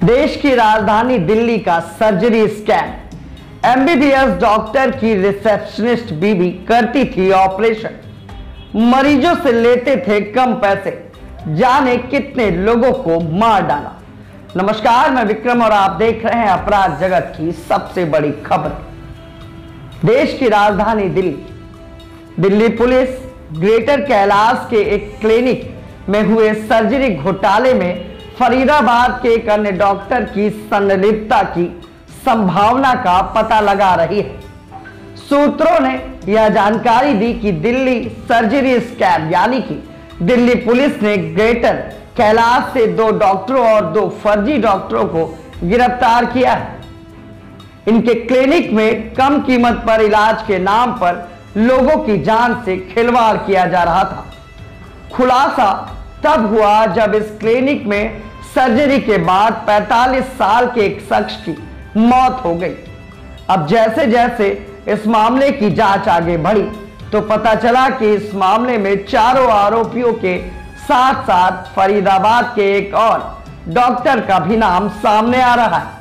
देश की राजधानी दिल्ली का सर्जरी स्कैम। एमबीबीएस डॉक्टर की रिसेप्शनिस्ट बीबी करती थी ऑपरेशन, मरीजों से लेते थे कम पैसे, जाने कितने लोगों को मार डाला। नमस्कार, मैं विक्रम और आप देख रहे हैं अपराध जगत की सबसे बड़ी खबर। देश की राजधानी दिल्ली पुलिस ग्रेटर कैलाश के एक क्लिनिक में हुए सर्जरी घोटाले में फरीदाबाद के एक अन्य डॉक्टर की संलिप्तता की संभावना का पता लगा रही है। सूत्रों ने यह जानकारी दी कि दिल्ली सर्जरी स्कैम यानी कि दिल्ली पुलिस ने ग्रेटर कैलाश से 2 डॉक्टरों और 2 फर्जी डॉक्टरों को गिरफ्तार किया है। इनके क्लिनिक में कम कीमत पर इलाज के नाम पर लोगों की जान से खिलवाड़ किया जा रहा था। खुलासा तब हुआ जब इस क्लिनिक में सर्जरी के बाद 45 साल के एक शख्स की मौत हो गई। अब जैसे जैसे इस मामले की जांच आगे बढ़ी तो पता चला कि इस मामले में चारों आरोपियों के साथ साथ फरीदाबाद के एक और डॉक्टर का भी नाम सामने आ रहा है।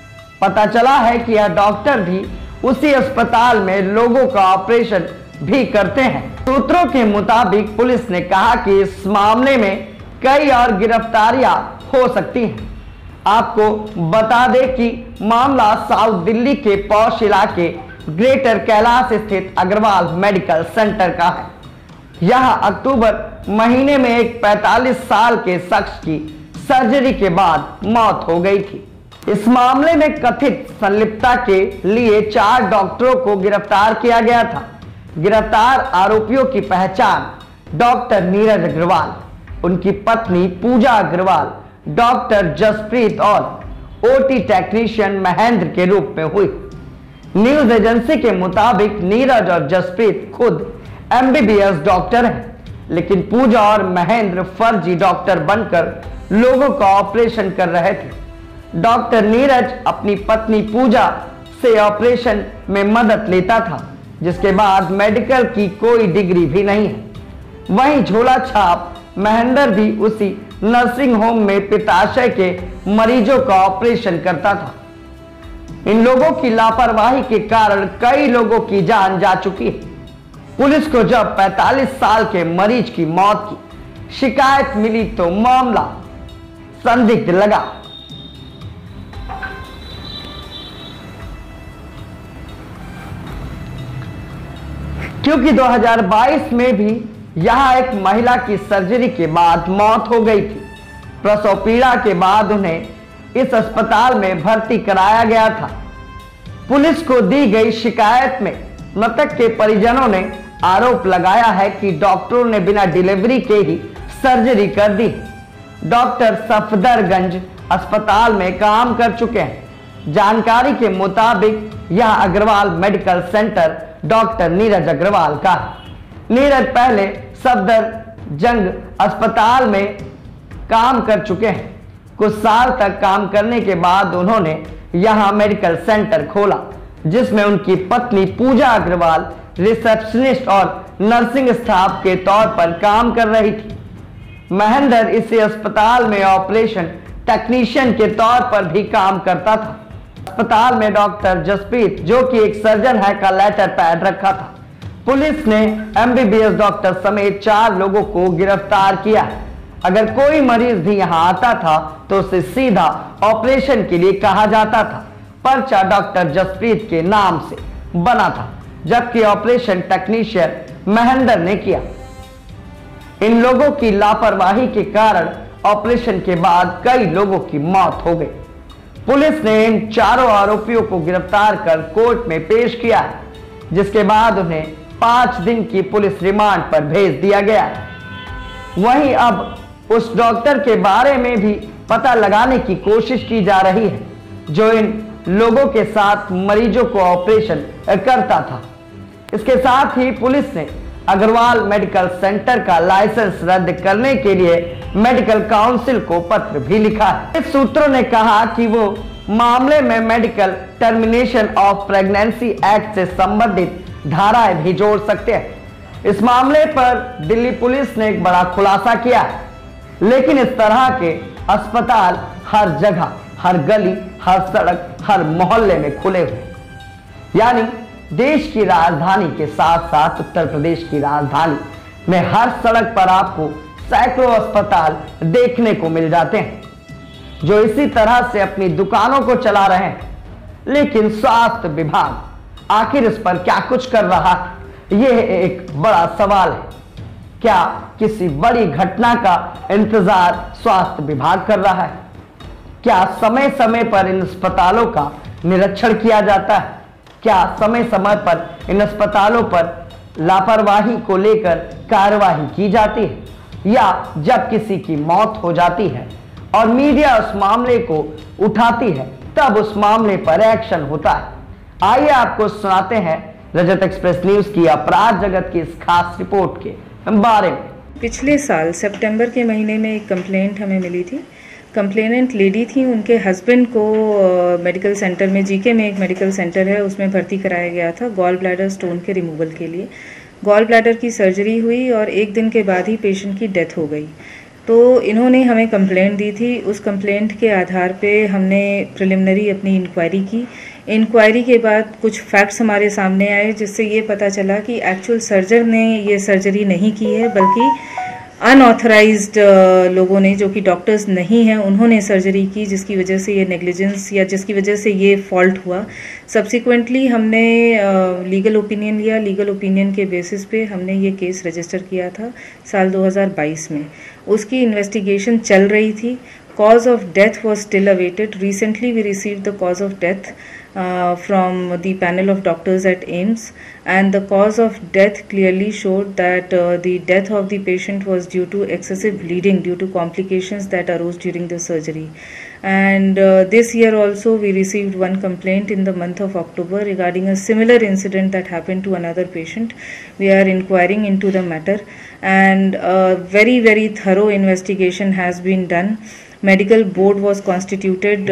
पता चला है कि यह डॉक्टर भी उसी अस्पताल में लोगों का ऑपरेशन भी करते हैं। सूत्रों के मुताबिक पुलिस ने कहा कि इस मामले में कई और गिरफ्तारियां हो सकती हैं। आपको बता दें कि मामला साउथ दिल्ली के पॉश इलाके ग्रेटर कैलाश स्थित अग्रवाल मेडिकल सेंटर का है। यहां अक्टूबर महीने में एक 45 साल के शख्स की सर्जरी के बाद मौत हो गई थी। इस मामले में कथित संलिप्तता के लिए 4 डॉक्टरों को गिरफ्तार किया गया था। गिरफ्तार आरोपियों की पहचान डॉक्टर नीरज अग्रवाल, उनकी पत्नी पूजा अग्रवाल, डॉक्टर जसप्रीत और ओटी टेक्नीशियन महेंद्र के रूप में हुई। न्यूज एजेंसी के मुताबिक नीरज और जसप्रीत खुद एमबीबीएस डॉक्टर हैं, लेकिन पूजा और महेंद्र फर्जी डॉक्टर बनकर लोगों का ऑपरेशन कर रहे थे। डॉक्टर नीरज अपनी पत्नी पूजा से ऑपरेशन में मदद लेता था, जिसके बाद मेडिकल की कोई डिग्री भी नहीं है। वहीं झोला छाप महेंद्र भी उसी नर्सिंग होम में पित्ताशय के मरीजों का ऑपरेशन करता था। इन लोगों की लापरवाही के कारण कई लोगों की जान जा चुकी है। पुलिस को जब 45 साल के मरीज की मौत की शिकायत मिली तो मामला संदिग्ध लगा। क्योंकि 2022 में भी यहां एक महिला की सर्जरी के बाद मौत हो गई थी। प्रसव पीड़ा के बाद उन्हें इस अस्पताल में भर्ती कराया गया था। पुलिस को दी गई शिकायत में मृतक के परिजनों ने आरोप लगाया है कि डॉक्टरों ने बिना डिलीवरी के ही सर्जरी कर दी। डॉक्टर सफदरगंज अस्पताल में काम कर चुके हैं। जानकारी के मुताबिक यह Agarwal medical centre doctor Neeraj Agarwal का है। नीरज पहले सफदरजंग अस्पताल में काम कर चुके हैं। कुछ साल तक काम करने के बाद उन्होंने यहां मेडिकल सेंटर खोला, जिसमें उनकी पत्नी पूजा अग्रवाल रिसेप्शनिस्ट और नर्सिंग स्टाफ के तौर पर काम कर रही थी। महेंद्र इसी अस्पताल में ऑपरेशन टेक्नीशियन के तौर पर भी काम करता था। अस्पताल में डॉक्टर जसप्रीत, जो कि एक सर्जन है, का लेटर पैड रखा था। पुलिस ने एमबीबीएस डॉक्टर समेत 4 लोगों को गिरफ्तार किया है। अगर कोई मरीज भी यहां आता था तो उसे सीधा ऑपरेशन के लिए कहा जाता था। पर्चा डॉक्टर जसप्रीत के नाम से बना था, जबकि ऑपरेशन टेक्नीशियन महेंद्र ने किया। इन लोगों की लापरवाही के कारण ऑपरेशन के बाद कई लोगों की मौत हो गई। पुलिस ने इन चारों आरोपियों को गिरफ्तार कर कोर्ट में पेश किया है, जिसके बाद उन्हें 5 दिन की पुलिस रिमांड पर भेज दिया गया है। वहीं अब उस डॉक्टर के बारे में भी पता लगाने की कोशिश की जा रही है, जो इन लोगों के साथ मरीजों को ऑपरेशन करता था। इसके साथ ही पुलिस ने अग्रवाल मेडिकल सेंटर का लाइसेंस रद्द करने के लिए मेडिकल काउंसिल को पत्र भी लिखा है। इस सूत्रों ने कहा कि वो मामले में medical termination of pregnancy act से संबंधित धाराएं भी जोड़ सकते हैं। इस मामले पर दिल्ली पुलिस ने एक बड़ा खुलासा किया है, लेकिन इस तरह के अस्पताल हर जगह हर गली, हर सड़क, हर मोहल्ले में खुले हुए। यानी देश की राजधानी के साथ साथ उत्तर प्रदेश की राजधानी में हर सड़क पर आपको सैकड़ों अस्पताल देखने को मिल जाते हैं, जो इसी तरह से अपनी दुकानों को चला रहे हैं। लेकिन स्वास्थ्य विभाग आखिर इस पर क्या कुछ कर रहा है, यह एक बड़ा सवाल है। क्या किसी बड़ी घटना का इंतजार स्वास्थ्य विभाग कर रहा है? क्या समय समय पर इन अस्पतालों का निरीक्षण किया जाता है? क्या समय समय पर इन अस्पतालों पर लापरवाही को लेकर कार्रवाई की जाती है? या जब किसी की मौत हो जाती है और मीडिया उस मामले को उठाती है, तब उस मामले पर एक्शन होता है? आइए आपको सुनाते हैं रजत एक्सप्रेस न्यूज की अपराध जगत की इस खास रिपोर्ट के बारे में। पिछले साल सितंबर के महीने में एक कंप्लेंट हमें मिली थी। कंप्लेनेंट लेडी थी, उनके हस्बैंड को मेडिकल सेंटर में, जीके में एक मेडिकल सेंटर है, उसमें भर्ती कराया गया था गॉल ब्लैडर स्टोन के रिमूवल के लिए। गॉल ब्लैडर की सर्जरी हुई और एक दिन के बाद ही पेशेंट की डेथ हो गई। तो इन्होंने हमें कंप्लेंट दी थी। उस कंप्लेंट के आधार पे हमने प्रिलिमिनरी अपनी इंक्वायरी की। इंक्वायरी के बाद कुछ फैक्ट्स हमारे सामने आए, जिससे ये पता चला कि एक्चुअल सर्जन ने ये सर्जरी नहीं की है, बल्कि अनऑथराइज्ड लोगों ने, जो कि डॉक्टर्स नहीं हैं, उन्होंने सर्जरी की, जिसकी वजह से ये नेग्लिजेंस या जिसकी वजह से ये फॉल्ट हुआ। सब्सिक्वेंटली हमने लीगल ओपिनियन लिया। लीगल ओपिनियन के बेसिस पे हमने ये केस रजिस्टर किया था साल 2022 में। उसकी इन्वेस्टिगेशन चल रही थी। Cause of death was still awaited. Recently, we received the cause of death from the panel of doctors at AIIMS, and the cause of death clearly showed that the death of the patient was due to excessive bleeding due to complications that arose during the surgery. And this year also we received one complaint in the month of October regarding a similar incident that happened to another patient. We are inquiring into the matter, and a very thorough investigation has been done. Medical board was constituted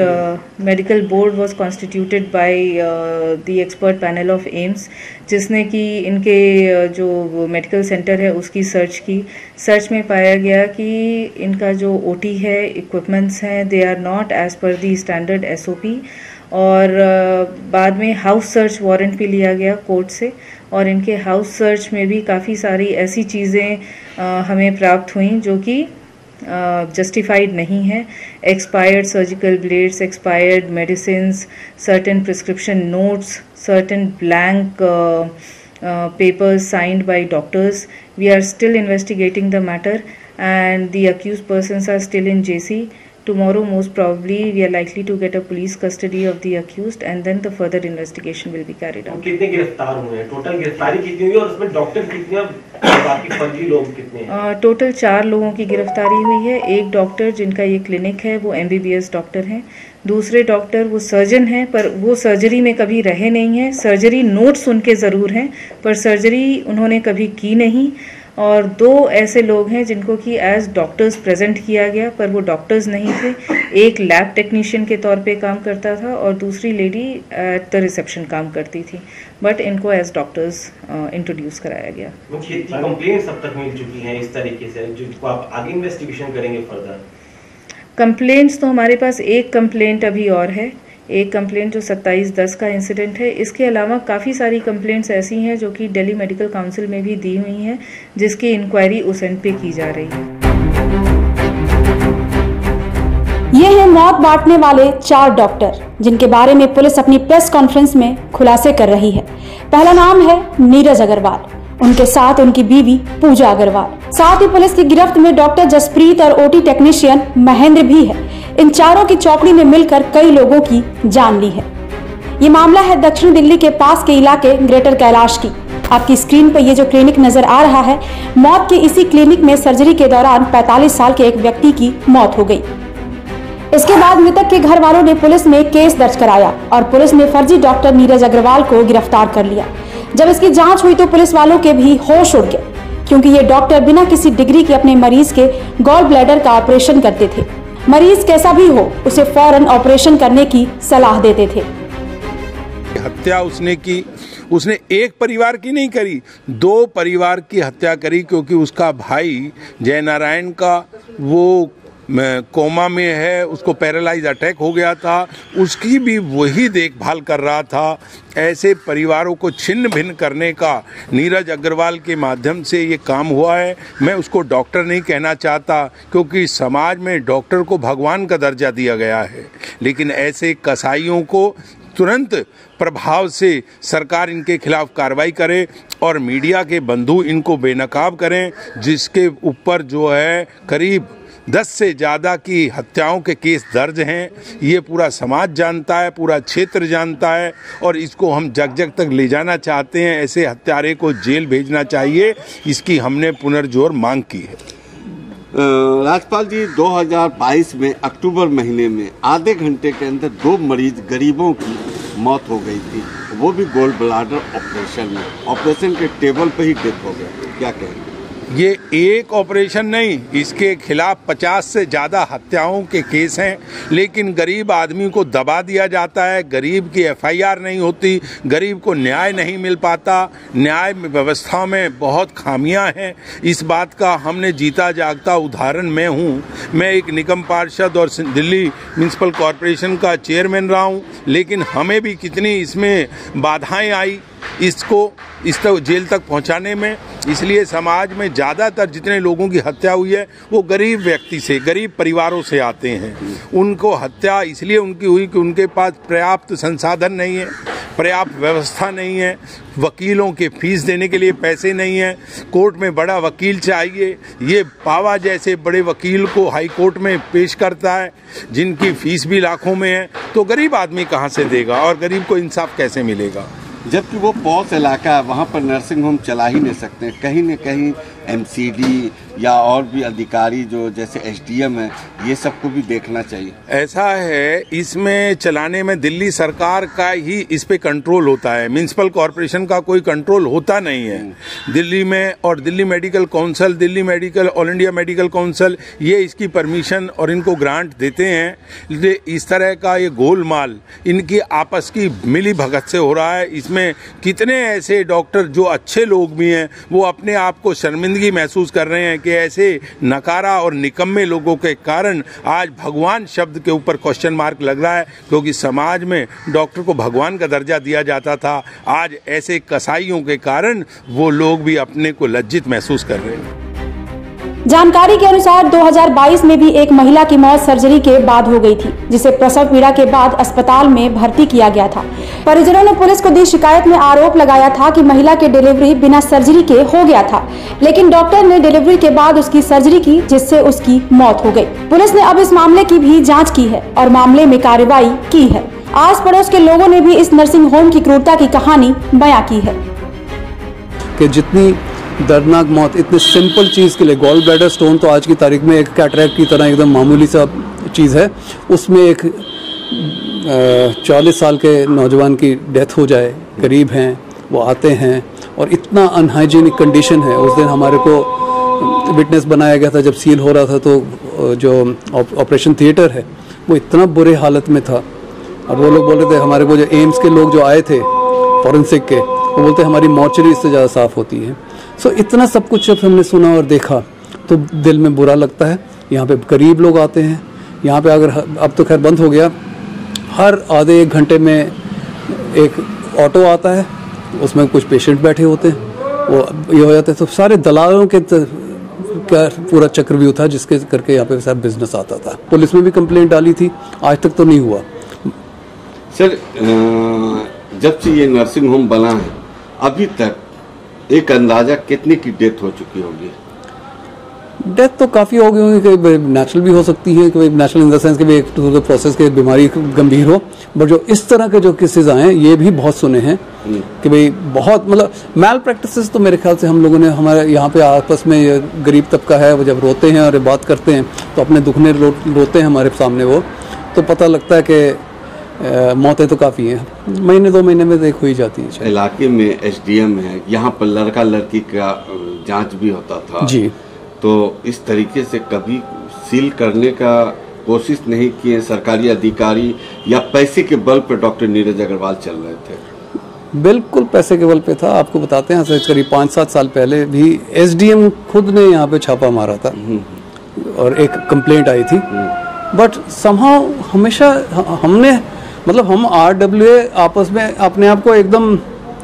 by the expert panel of AIIMS, जिसने कि इनके जो medical centre है उसकी search की। Search में पाया गया कि इनका जो OT है, इक्विपमेंट्स हैं, they are not as per the standard SOP। और बाद में हाउस सर्च वारंट भी लिया गया कोर्ट से, और इनके हाउस सर्च में भी काफ़ी सारी ऐसी चीज़ें हमें प्राप्त हुई जो कि जस्टिफाइड नहीं है। Expired surgical blades, expired medicines, certain prescription notes, certain blank papers signed by doctors. We are still investigating the matter, and the accused persons are still in JC. Tomorrow, most probably, we are likely to get a police custody of the accused, and then the further investigation will be carried out. कितने गिरफ्तार हुए हैं? Total गिरफ्तारी कितनी हुई और उसमें doctor कितने हैं, बाकी फर्जी लोग कितने हैं? टोटल 4 लोगों की गिरफ्तारी हुई है। एक डॉक्टर जिनका ये क्लिनिक है वो MBBS डॉक्टर हैं। दूसरे डॉक्टर वो सर्जन हैं, पर वो सर्जरी में कभी रहे नहीं हैं। सर्जरी नोट्स उनके ज़रूर हैं, पर सर्जरी उन्होंने कभी की नहीं। और 2 ऐसे लोग हैं जिनको कि एज डॉक्टर्स प्रेजेंट किया गया, पर वो डॉक्टर्स नहीं थे। एक लैब टेक्नीशियन के तौर पे काम करता था और दूसरी लेडी एट द रिसेप्शन काम करती थी, बट इनको एज डॉक्टर्स इंट्रोड्यूस कराया गया। कितनी कंप्लेंट्स अब तक मिल चुकी हैं इस तरीके से, जिनको आप आगे इन्वेस्टिगेशन करेंगे फर्दर? कंप्लेंट्स तो हमारे पास एक कंप्लेंट अभी और है, एक कंप्लेंट जो 27/10 का इंसिडेंट है। इसके अलावा काफ़ी सारी कंप्लेंट्स ऐसी हैं जो कि दिल्ली मेडिकल काउंसिल में भी दी हुई हैं, जिसकी इंक्वायरी उस एंड पे की जा रही है। ये हैं मौत बांटने वाले 4 डॉक्टर, जिनके बारे में पुलिस अपनी प्रेस कॉन्फ्रेंस में खुलासे कर रही है। पहला नाम है नीरज अग्रवाल, उनके साथ उनकी बीवी पूजा अग्रवाल। साथ ही पुलिस की गिरफ्त में डॉक्टर जसप्रीत और OT टेक्नीशियन महेंद्र भी है। इन चारों की चौकड़ी में मिलकर कई लोगों की जान ली है। ये मामला है दक्षिण दिल्ली के पास के इलाके ग्रेटर कैलाश की। आपकी स्क्रीन पर ये जो क्लिनिक नजर आ रहा है, मौत के इसी क्लिनिक में सर्जरी के दौरान 45 साल के एक व्यक्ति की मौत हो गई। इसके बाद मृतक के घर वालों ने पुलिस में केस दर्ज कराया और पुलिस ने फर्जी डॉक्टर नीरज अग्रवाल को गिरफ्तार कर लिया। जब इसकी जांच हुई तो पुलिस वालों के भी होश उड़ गए, क्योंकि ये डॉक्टर बिना किसी डिग्री के अपने मरीज के गॉल ब्लैडर का ऑपरेशन करते थे। मरीज कैसा भी हो, उसे फौरन ऑपरेशन करने की सलाह देते थे। हत्या उसने की, उसने एक परिवार की नहीं करी, 2 परिवार की हत्या करी, क्योंकि उसका भाई जयनारायण का वो कोमा में है, उसको पैरालाइज अटैक हो गया था, उसकी भी वही देखभाल कर रहा था। ऐसे परिवारों को छिन्न भिन्न करने का नीरज अग्रवाल के माध्यम से ये काम हुआ है। मैं उसको डॉक्टर नहीं कहना चाहता, क्योंकि समाज में डॉक्टर को भगवान का दर्जा दिया गया है, लेकिन ऐसे कसाईयों को तुरंत प्रभाव से सरकार इनके खिलाफ कार्रवाई करे और मीडिया के बंधु इनको बेनकाब करें, जिसके ऊपर जो है करीब 10 से ज़्यादा की हत्याओं के केस दर्ज हैं। ये पूरा समाज जानता है, पूरा क्षेत्र जानता है, और इसको हम जग जग तक ले जाना चाहते हैं। ऐसे हत्यारे को जेल भेजना चाहिए, इसकी हमने पुनर्जोर मांग की है। राजपाल जी, 2022 में अक्टूबर महीने में आधे घंटे के अंदर 2 मरीज गरीबों की मौत हो गई थी, वो भी गोल्ड ब्लाडर ऑपरेशन में। ऑपरेशन के टेबल पे ही डेथ हो गया, क्या कहेंगे? ये एक ऑपरेशन नहीं, इसके खिलाफ 50 से ज़्यादा हत्याओं के केस हैं, लेकिन गरीब आदमी को दबा दिया जाता है, गरीब की FIR नहीं होती, गरीब को न्याय नहीं मिल पाता। न्याय व्यवस्था में बहुत खामियां हैं। इस बात का हमने जीता जागता उदाहरण मैं हूँ। मैं एक निगम पार्षद और दिल्ली म्यूनसिपल कॉरपोरेशन का चेयरमैन रहा हूँ, लेकिन हमें भी कितनी इसमें बाधाएं आई इसको इस तक जेल तक पहुंचाने में। इसलिए समाज में ज़्यादातर जितने लोगों की हत्या हुई है वो गरीब व्यक्ति से, गरीब परिवारों से आते हैं। उनको हत्या इसलिए उनकी हुई कि उनके पास पर्याप्त संसाधन नहीं है, पर्याप्त व्यवस्था नहीं है, वकीलों के फीस देने के लिए पैसे नहीं है, कोर्ट में बड़ा वकील चाहिए। ये पावा जैसे बड़े वकील को हाई कोर्ट में पेश करता है, जिनकी फीस भी लाखों में है, तो गरीब आदमी कहाँ से देगा और गरीब को इंसाफ कैसे मिलेगा? जबकि वो पॉश इलाका है, वहाँ पर नर्सिंग होम चला ही नहीं सकते। कहीं न कहीं MCD या और भी अधिकारी जो जैसे SDM है, ये सबको भी देखना चाहिए। ऐसा है, इसमें चलाने में दिल्ली सरकार का ही इस पे कंट्रोल होता है, म्यूनसिपल कॉरपोरेशन का कोई कंट्रोल होता नहीं है दिल्ली में। और Delhi medical council, Delhi medical, all India medical council, ये इसकी परमिशन और इनको ग्रांट देते हैं। इस तरह का ये गोलमाल इनकी आपस की मिली भगत से हो रहा है। इसमें कितने ऐसे डॉक्टर जो अच्छे लोग भी हैं, वो अपने आप को शर्मिंदगी महसूस कर रहे हैं कि ऐसे नकारा और निकम्मे लोगों के कारण आज भगवान शब्द के ऊपर क्वेश्चन मार्क लग रहा है, क्योंकि समाज में डॉक्टर को भगवान का दर्जा दिया जाता था। आज ऐसे कसाईयों के कारण वो लोग भी अपने को लज्जित महसूस कर रहे हैं। जानकारी के अनुसार 2022 में भी एक महिला की मौत सर्जरी के बाद हो गई थी, जिसे प्रसव पीड़ा के बाद अस्पताल में भर्ती किया गया था। परिजनों ने पुलिस को दी शिकायत में आरोप लगाया था कि महिला की डिलीवरी बिना सर्जरी के हो गया था, लेकिन डॉक्टर ने डिलीवरी के बाद उसकी सर्जरी की, जिससे उसकी मौत हो गई। पुलिस ने अब इस मामले की भी जाँच की है और मामले में कार्रवाई की है। आस पड़ोस के लोगों ने भी इस नर्सिंग होम की क्रूरता की कहानी बयां की है कि जितनी दर्दनाक मौत इतने सिंपल चीज़ के लिए, गॉल ब्लैडर स्टोन तो आज की तारीख में एक कैटरैक्ट की तरह एकदम मामूली सा चीज़ है, उसमें एक 40 साल के नौजवान की डेथ हो जाए। गरीब हैं, वो आते हैं और इतना अनहाइजीनिक कंडीशन है। उस दिन हमारे को विटनेस बनाया गया था जब सील हो रहा था, तो जो ऑपरेशन थिएटर है वो इतना बुरे हालत में था। अब वो लोग बोल रहे थे, हमारे को जो एम्स के लोग जो आए थे फॉरेंसिक के, वो बोलते हमारी मॉर्चरी इससे ज़्यादा साफ़ होती है। सो इतना सब कुछ जब हमने सुना और देखा तो दिल में बुरा लगता है। यहाँ पे गरीब लोग आते हैं, यहाँ पे अगर अब तो खैर बंद हो गया, हर आधे एक घंटे में एक ऑटो आता है, उसमें कुछ पेशेंट बैठे होते हैं, वो ये हो जाते हैं। तो सारे दलालों के का पूरा चक्रव्यूह था जिसके करके यहाँ पे सारा बिजनेस आता था। पुलिस में भी कंप्लेंट डाली थी, आज तक तो नहीं हुआ। सर, जब से ये नर्सिंग होम बना है अभी तक एक अंदाजा कितने की डेथ हो चुकी होगी? डेथ तो काफ़ी हो गई होगी, कि नेचुरल भी हो सकती है, कि नेचुरल इन द सेंस कि भी एक प्रोसेस के बीमारी गंभीर हो, बट जो इस तरह के जो केसेस आए हैं ये भी बहुत सुने हैं कि भाई बहुत मतलब मैल प्रैक्टिसेस। तो मेरे ख्याल से हम लोगों ने हमारे यहाँ पे आपस में गरीब तबका है, वो जब रोते हैं और बात करते हैं तो अपने दुखने रोते हैं हमारे सामने, वो तो पता लगता है कि मौतें तो काफ़ी हैं, महीने 2 महीने में देख हो ही जाती है। इलाके में SDM है, यहाँ पर लड़का लड़की का जांच भी होता था जी, तो इस तरीके से कभी सील करने का कोशिश नहीं किए सरकारी अधिकारी, या पैसे के बल पर डॉक्टर नीरज अग्रवाल चल रहे थे? बिल्कुल पैसे के बल पे था। आपको बताते हैं करीब 5-7 साल पहले भी SDM खुद ने यहाँ पे छापा मारा था, और एक कंप्लेंट आई थी, बट समहाउ हमेशा हमने मतलब हम RWA आपस में अपने आप को एकदम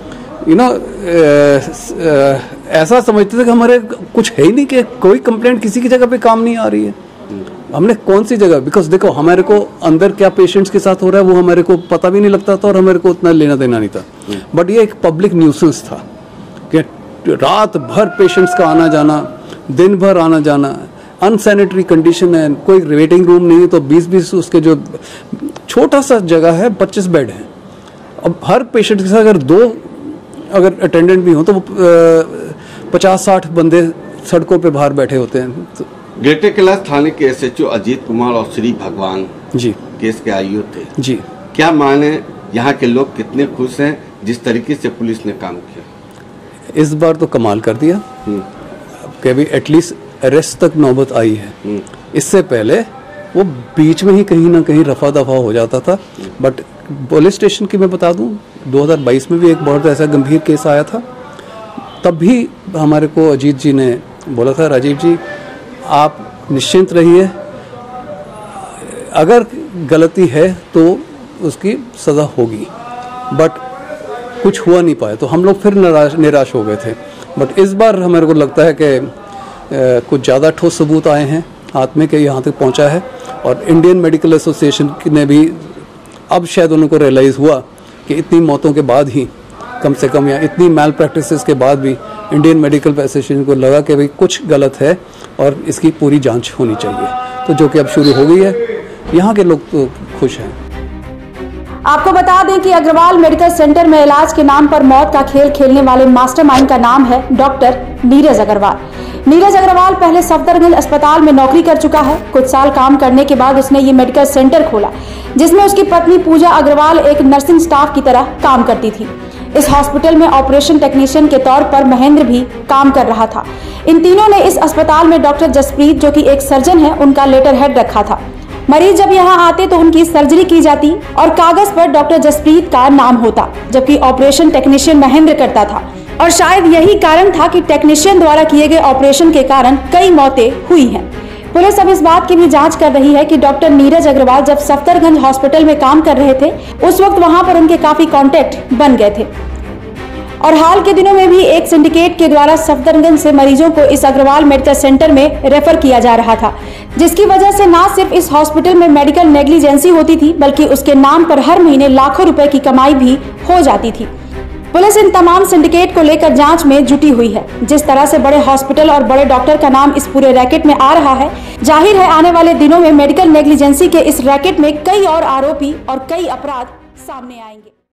ऐसा समझते थे कि हमारे कुछ है ही नहीं, कि कोई कंप्लेंट किसी की जगह पे काम नहीं आ रही है। हमने कौन सी जगह, बिकॉज देखो हमारे को अंदर क्या पेशेंट्स के साथ हो रहा है वो हमारे को पता भी नहीं लगता था और हमारे को उतना लेना देना नहीं था। बट ये एक पब्लिक न्यूसेंस था कि रात भर पेशेंट्स का आना जाना, दिन भर आना जाना, अनसैनिटरी कंडीशन है, कोई वेटिंग रूम नहीं है, तो 20-20 उसके जो छोटा सा जगह है 25 बेड है। अब हर पेशेंट के साथ अगर अटेंडेंट भी हो तो वो 50-60 बंदे सड़कों पे बाहर बैठे होते हैं। तो ग्रेटर कैलाश थाने के SHO अजीत कुमार और श्री भगवान जी केस के IO थे जी, क्या माने, यहाँ के लोग कितने खुश हैं जिस तरीके से पुलिस ने काम किया? इस बार तो कमाल कर दिया कि अभी एटलीस्ट अरेस्ट तक नौबत आई है। इससे पहले वो बीच में ही कहीं ना कहीं रफा दफा हो जाता था। बट पुलिस स्टेशन की मैं बता दूं 2022 में भी एक बहुत ऐसा गंभीर केस आया था, तब भी हमारे को अजीत जी ने बोला था, राजीव जी आप निश्चिंत रहिए, अगर गलती है तो उसकी सज़ा होगी। बट कुछ हुआ नहीं पाया तो हम लोग फिर निराश हो गए थे। बट इस बार हमारे को लगता है कि कुछ ज़्यादा ठोस सबूत आए हैं हाथ में कि यहाँ तक पहुँचा है। और इंडियन मेडिकल एसोसिएशन ने भी अब शायद उनको रियलाइज़ हुआ कि इतनी मौतों के बाद ही कम से कम, या इतनी मैल प्रैक्टिसेस के बाद भी इंडियन मेडिकल एसोसिएशन को लगा कि भाई कुछ गलत है और इसकी पूरी जांच होनी चाहिए, तो जो कि अब शुरू हो गई है। यहाँ के लोग तो खुश हैं। आपको बता दें कि अग्रवाल मेडिकल सेंटर में इलाज के नाम पर मौत का खेल खेलने वाले मास्टरमाइंड का नाम है डॉक्टर नीरज अग्रवाल। नीरज अग्रवाल पहले सफदरगंज अस्पताल में नौकरी कर चुका है। कुछ साल काम करने के बाद उसने ये मेडिकल सेंटर खोला, जिसमें उसकी पत्नी पूजा अग्रवाल एक नर्सिंग स्टाफ की तरह काम करती थी। इस हॉस्पिटल में ऑपरेशन टेक्नीशियन के तौर पर महेंद्र भी काम कर रहा था। इन तीनों ने इस अस्पताल में डॉक्टर जसप्रीत, जो कि एक सर्जन है, उनका लेटर हेड रखा था। मरीज जब यहाँ आते तो उनकी सर्जरी की जाती और कागज पर डॉक्टर जसप्रीत का नाम होता, जबकि ऑपरेशन टेक्नीशियन महेंद्र करता था। और शायद यही कारण था कि टेक्नीशियन द्वारा किए गए ऑपरेशन के कारण कई मौतें हुई हैं। पुलिस अब इस बात की भी जांच कर रही है कि डॉक्टर नीरज अग्रवाल जब सफदरगंज हॉस्पिटल में काम कर रहे थे, उस वक्त वहां पर उनके काफी कॉन्टेक्ट बन गए थे। और हाल के दिनों में भी एक सिंडिकेट के द्वारा सफदरगंज से मरीजों को इस अग्रवाल मेडिकल सेंटर में रेफर किया जा रहा था, जिसकी वजह से न सिर्फ इस हॉस्पिटल में मेडिकल नेग्लिजेंसी होती थी, बल्कि उसके नाम पर हर महीने लाखों रुपए की कमाई भी हो जाती थी। पुलिस इन तमाम सिंडिकेट को लेकर जांच में जुटी हुई है। जिस तरह से बड़े हॉस्पिटल और बड़े डॉक्टर का नाम इस पूरे रैकेट में आ रहा है, जाहिर है आने वाले दिनों में मेडिकल नेग्लिजेंसी के इस रैकेट में कई और आरोपी और कई अपराध सामने आएंगे।